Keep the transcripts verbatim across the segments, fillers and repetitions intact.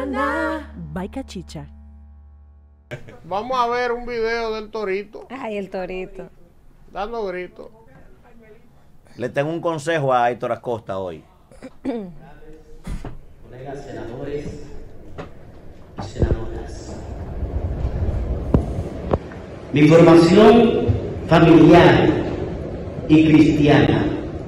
mañana. Bye, Cachicha. Vamos a ver un video del Torito. Ay, el Torito. Dando gritos. Le tengo un consejo a Héctor Acosta hoy. Colegas senadores y senadoras. Mi formación familiar y cristiana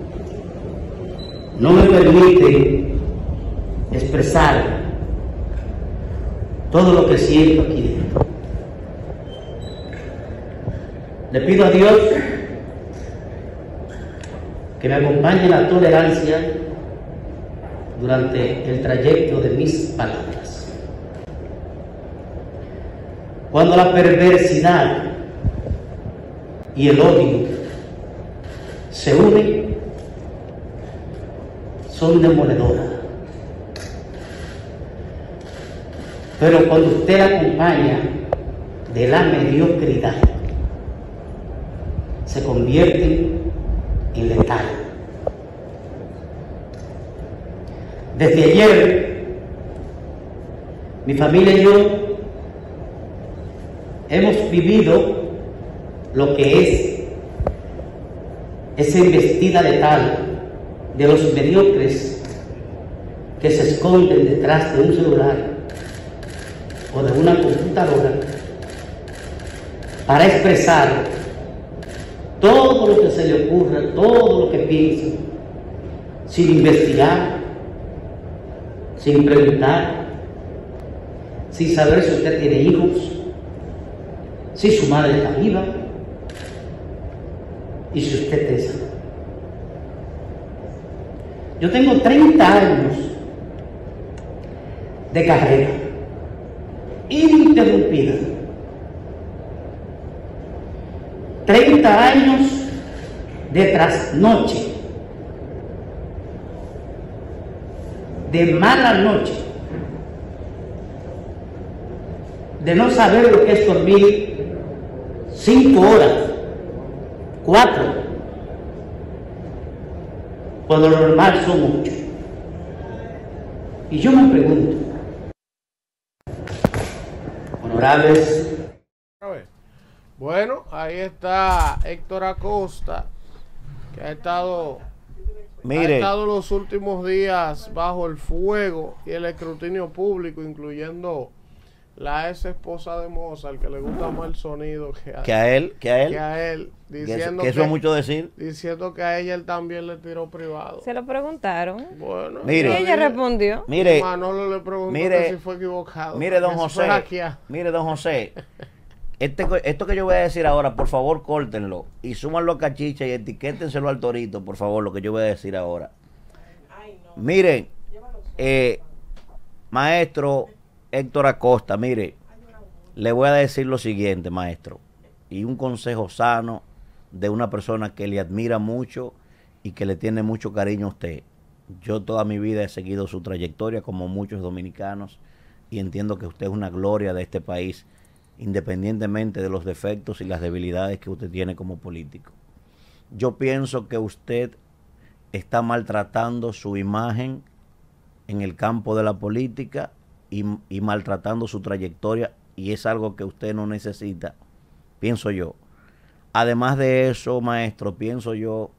no me permite expresar todo lo que siento aquí dentro. Le pido a Dios que me acompañe la tolerancia durante el trayecto de mis palabras. Cuando la perversidad y el odio se unen, son demoledoras. Pero cuando usted la acompaña de la mediocridad, se convierte en letal. Desde ayer, mi familia y yo hemos vivido lo que es esa embestida letal de los mediocres que se esconden detrás de un celular o de una computadora para expresar todo lo que se le ocurra, todo lo que piensa, sin investigar, sin preguntar, sin saber si usted tiene hijos, si su madre está viva y si usted está sano. Yo tengo treinta años de carrera ininterrumpida. treinta años de trasnoche, de mala noche, de no saber lo que es dormir cinco horas, cuatro, cuando lo normal son ocho. Y yo me pregunto, honorables. Bueno, ahí está Héctor Acosta, que ha estado, Mire, ha estado los últimos días bajo el fuego y el escrutinio público, incluyendo la ex esposa de Mozart, que le gusta más el sonido que a, que a él, que a él, que a él diciendo que, que eso que, es mucho decir. Diciendo que a ella él también le tiró privado. Se lo preguntaron. Bueno, mire, y ella respondió. Mire, Manolo le preguntó mire, que si fue equivocado. Mire, don José, mire, don José. Este, esto que yo voy a decir ahora, por favor, córtenlo y súmanlo a Cachicha y etiquétenselo al Torito, por favor, lo que yo voy a decir ahora. Miren, eh, maestro Héctor Acosta, mire, le voy a decir lo siguiente, maestro, y un consejo sano de una persona que le admira mucho y que le tiene mucho cariño a usted. Yo toda mi vida he seguido su trayectoria como muchos dominicanos y entiendo que usted es una gloria de este país, independientemente de los defectos y las debilidades que usted tiene como político. Yo pienso que usted está maltratando su imagen en el campo de la política y, y maltratando su trayectoria, y es algo que usted no necesita, pienso yo. Además de eso, maestro, pienso yo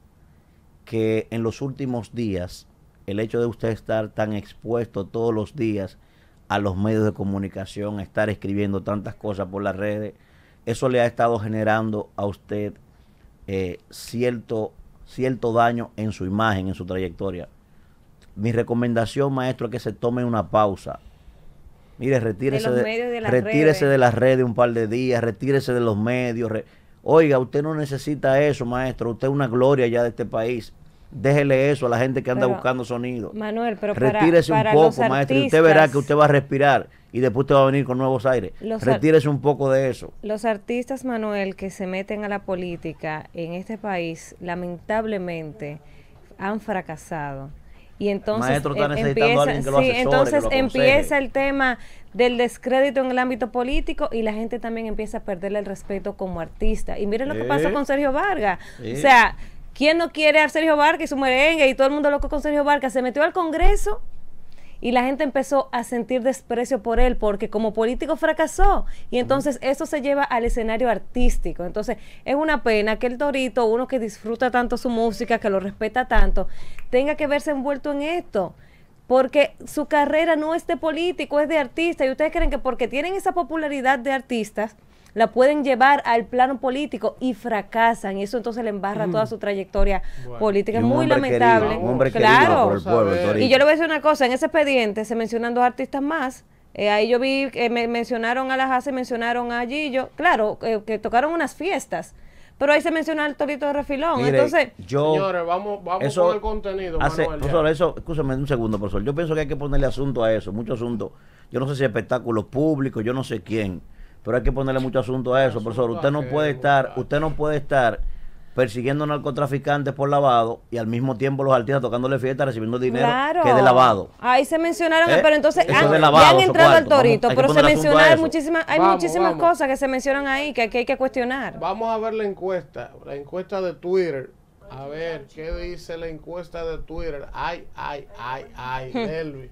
que en los últimos días, el hecho de usted estar tan expuesto todos los días a los medios de comunicación, estar escribiendo tantas cosas por las redes, eso le ha estado generando a usted eh, cierto, cierto daño en su imagen, en su trayectoria. Mi recomendación, maestro, es que se tome una pausa. Mire, retírese de, de, de retírese de las redes un par de días, retírese de los medios. Re... Oiga, usted no necesita eso, maestro. Usted es una gloria ya de este país. Déjele eso a la gente que anda pero, buscando sonido. Manuel, pero retírese para, un para poco, maestro, y usted verá que usted va a respirar y después usted va a venir con nuevos aires. Retírese un poco de eso. Los artistas, Manuel, que se meten a la política en este país, lamentablemente, han fracasado. Y entonces maestro está em, necesitando empieza, a alguien que lo asesore, sí, entonces que lo empieza el tema del descrédito en el ámbito político y la gente también empieza a perderle el respeto como artista. Y miren lo que pasó con Sergio Vargas. Sí. O sea, ¿quién no quiere a Sergio Vargas y su merengue y todo el mundo loco con Sergio Vargas? Se metió al Congreso y la gente empezó a sentir desprecio por él porque como político fracasó y entonces eso se lleva al escenario artístico. Entonces es una pena que el Torito, uno que disfruta tanto su música, que lo respeta tanto, tenga que verse envuelto en esto, porque su carrera no es de político, es de artista, y ustedes creen que porque tienen esa popularidad de artistas la pueden llevar al plano político y fracasan, y eso entonces le embarra mm. toda su trayectoria bueno. política. Es muy lamentable. Querido, un hombre claro. por el pueblo, y yo le voy a decir una cosa, en ese expediente se mencionan dos artistas más. Eh, ahí yo vi que eh, me mencionaron a la Hace, mencionaron a Gillo, claro, eh, que tocaron unas fiestas, pero ahí se menciona el Torito de Refilón. Mire, entonces, yo, señores, vamos, vamos eso con el contenido. Hace, Manuel, profesor, eso, escúchame un segundo, profesor. Yo pienso que hay que ponerle asunto a eso, mucho asunto. Yo no sé si espectáculos públicos, yo no sé quién, pero hay que ponerle mucho asunto a eso, profesor. Usted no puede estar, usted no puede estar persiguiendo narcotraficantes por lavado y al mismo tiempo los artistas tocándole fiesta recibiendo dinero claro. que es de lavado. Ahí se mencionaron, ¿Eh? pero entonces han, de lavado, ya han entrado al Torito, vamos, pero se mencionan muchísimas, hay vamos, muchísimas vamos. cosas que se mencionan ahí que, que hay que cuestionar. Vamos a ver la encuesta, la encuesta de Twitter. A ver, ¿qué dice la encuesta de Twitter? Ay, ay, ay, ay, Elvis.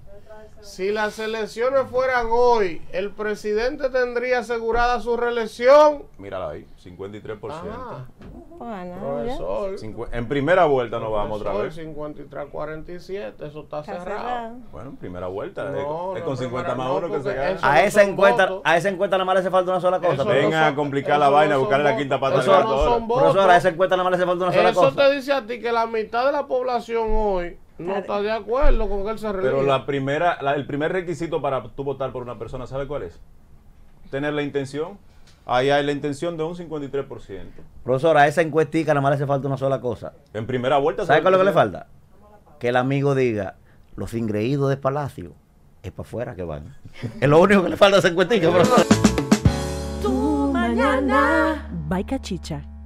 Si las elecciones fueran hoy, ¿el presidente tendría asegurada su reelección? Mírala ahí, cincuenta y tres por ciento. Ah, Bueno, profesor, Cincu- en primera vuelta nos vamos otra vez. cincuenta y tres a cuarenta y siete, eso está, Está cerrado. cerrado. Bueno, en primera vuelta. No, es, es no, con primera cincuenta más no, uno que se porque gana. eso- A no esa son encuesta, votos. a esa encuesta nada más le hace falta una sola cosa. Eso pero- Venga no a son- complicar eso la no vaina, son buscarle la votos. quinta pata al Eso gato no ahora. son votos. Profesor, a esa encuesta nada más le hace falta una sola Eso cosa. te dice a ti que la mitad de la población hoy no está de acuerdo con que él se reelija. Pero la primera, la- el primer requisito para tú votar por una persona, ¿sabe cuál es? Tener la intención. Ahí hay la intención de un cincuenta y tres por ciento. Profesor, a esa encuestica nada más le hace falta una sola cosa. En primera vuelta. ¿Sabe cuál es lo que le falta? Que el amigo diga, los ingreídos de Palacio, es para afuera que van. Es lo único que le falta a esa encuestica, profesor. Tu mañana. By Cachicha.